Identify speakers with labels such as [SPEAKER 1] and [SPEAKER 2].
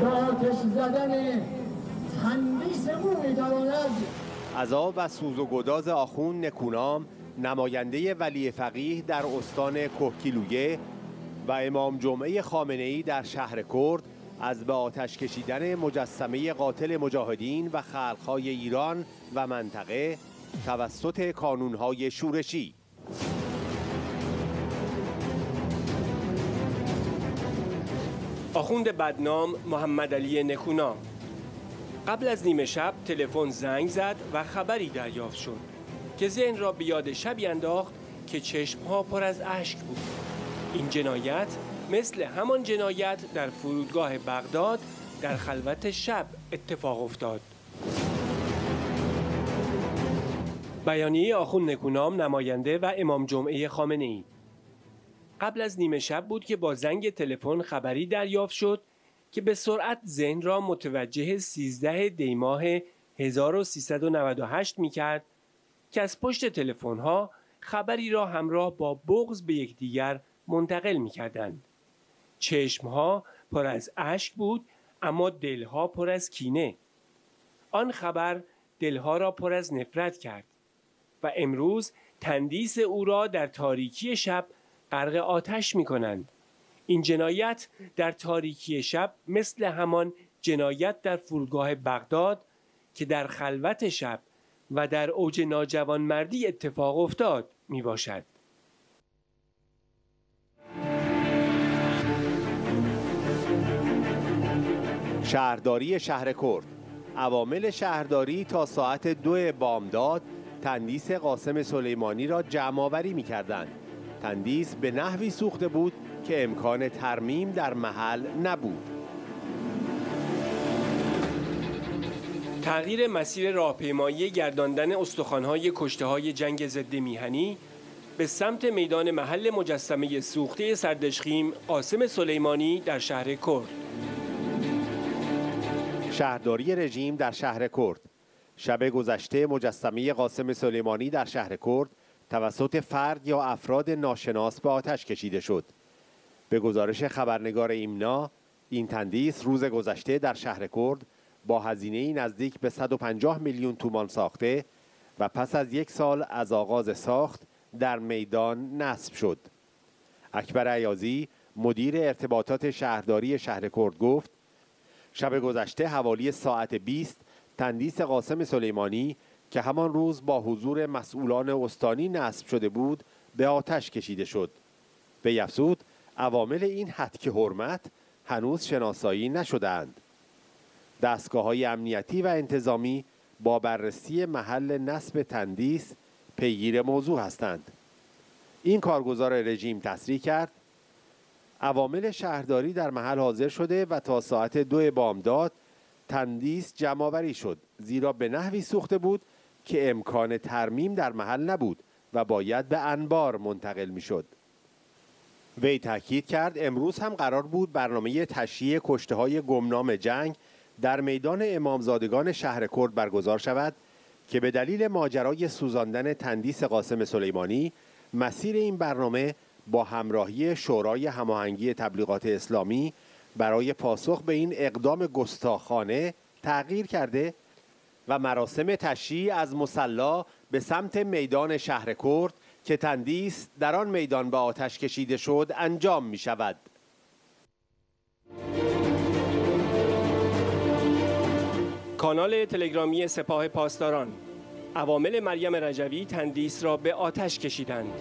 [SPEAKER 1] به آتش زدن تندیس او می‌تواند.
[SPEAKER 2] عذاب و سوز و گداز آخوند نکونام، نماینده ولی فقیه در استان کهگیلویه و امام جمعه خامنه‌ای در شهر کرد از به آتش کشیدن مجسمه قاتل مجاهدین و خلق‌های ایران و منطقه توسط کانون‌های شورشی.
[SPEAKER 3] آخوند بدنام محمد علی نکونام قبل از نیمه شب تلفن زنگ زد و خبری دریافت شد که ذهن را به یاد شبی انداخت که چشم‌ها پر از اشک بود. این جنایت مثل همان جنایت در فرودگاه بغداد در خلوت شب اتفاق افتاد. بیانیه آخوند نکونام نماینده و امام جمعه خامنه‌ای: قبل از نیمه شب بود که با زنگ تلفن خبری دریافت شد که به سرعت ذهن را متوجه 13 دی ماه 1398 می‌کرد که از پشت تلفن‌ها خبری را همراه با بغض به یکدیگر منتقل می‌کردند. چشم‌ها پر از اشک بود اما دلها پر از کینه. آن خبر دلها را پر از نفرت کرد و امروز تندیس او را در تاریکی شب غرق آتش می‌کنند. این جنایت در تاریکی شب مثل همان جنایت در فرودگاه بغداد که در خلوت شب و در اوج ناجوانمردی اتفاق افتاد می باشد.
[SPEAKER 2] شهرداری شهر کرد. عوامل شهرداری تا ساعت 2 بامداد تندیس قاسم سلیمانی را جمع‌آوری می‌کردند. تندیس به نحوی سوخته بود که امکان ترمیم در محل نبود.
[SPEAKER 3] تغییر مسیر راهپیمایی گرداندن استخوان‌های کشته‌های جنگ ضد میهنی به سمت میدان محل مجسمه سوخته سردشخیم قاسم سلیمانی در شهر کرد.
[SPEAKER 2] شهرداری رژیم در شهر کرد. شب گذشته مجسمه قاسم سلیمانی در شهر کرد توسط فرد یا افراد ناشناس به آتش کشیده شد. به گزارش خبرنگار ایمنا، این تندیس روز گذشته در شهر کرد با هزینه‌ای نزدیک به 150 میلیون تومان ساخته و پس از 1 سال از آغاز ساخت در میدان نصب شد. اکبر ایازی مدیر ارتباطات شهرداری شهر کرد گفت شب گذشته حوالی ساعت 20 تندیس قاسم سلیمانی که همان روز با حضور مسئولان استانی نصب شده بود به آتش کشیده شد. وی افزود عوامل این هتک حرمت هنوز شناسایی نشده‌اند. دستگاه‌های امنیتی و انتظامی با بررسی محل نصب تندیس پیگیر موضوع هستند. این کارگزار رژیم تصریح کرد عوامل شهرداری در محل حاضر شده و تا ساعت 2 بامداد تندیس جمع‌آوری شد، زیرا به نحوی سوخته بود که امکان ترمیم در محل نبود و باید به انبار منتقل می‌شد. وی تاکید کرد امروز هم قرار بود برنامه تشییع کشته‌های گمنام جنگ در میدان امامزادگان شهر کرد برگزار شود که به دلیل ماجرای سوزاندن تندیس قاسم سلیمانی مسیر این برنامه با همراهی شورای هماهنگی تبلیغات اسلامی برای پاسخ به این اقدام گستاخانه تغییر کرده و مراسم تشییع از مصلی به سمت میدان شهر کرد که تندیس در آن میدان به آتش کشیده شد انجام می شود.
[SPEAKER 3] کانال تلگرامی سپاه پاسداران: عوامل مریم رجوی تندیس را به آتش کشیدند.